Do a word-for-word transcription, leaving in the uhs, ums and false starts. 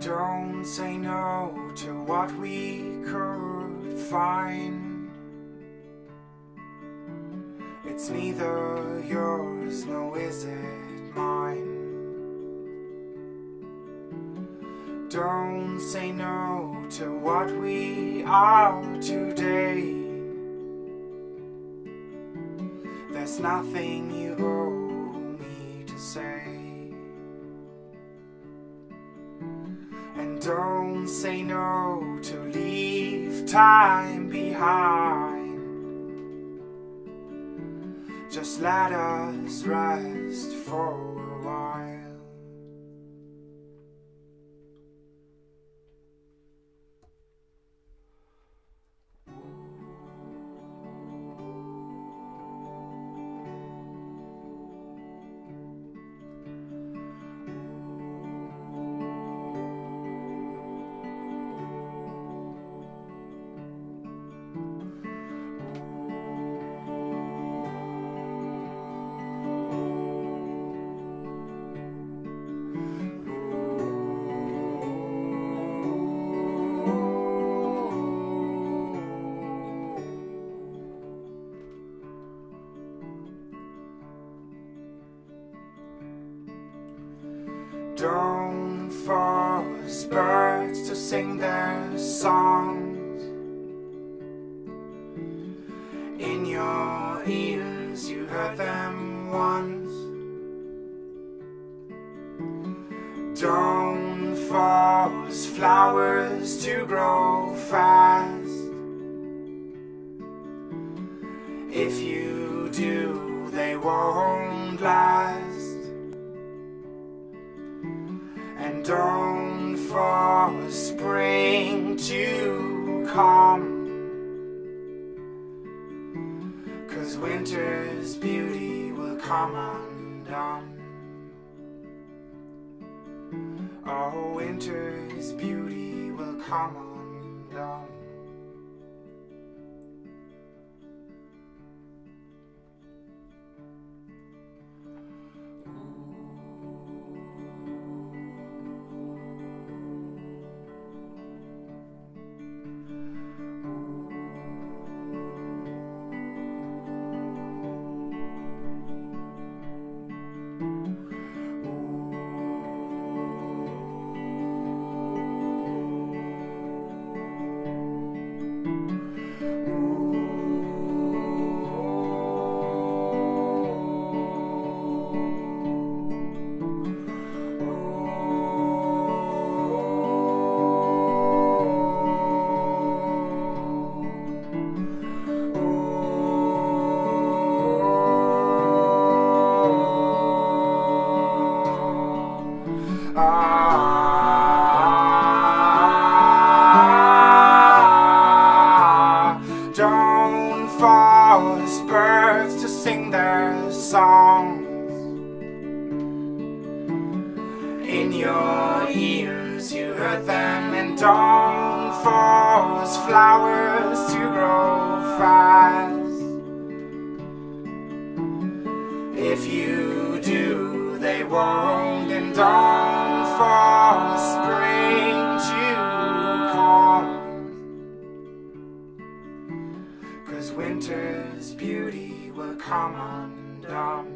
Don't say no to what we could find. It's neither yours, nor is it mine. Don't say no to what we are today. There's nothing you owe me to say. And don't say no to leave time behind. Just let us rest for a while. Don't force birds to sing their songs. In your ears you heard them once. Don't force flowers to grow fast. If you do, they won't last. And don't force spring to come, 'cause winter's beauty will come undone. Oh, winter's beauty will come undone. Don't force birds to sing their songs. In your ears you heard them. And don't force flowers to grow fast. If you do, they won't. And don't force spring to come, 'cause winter's beauty will come undone.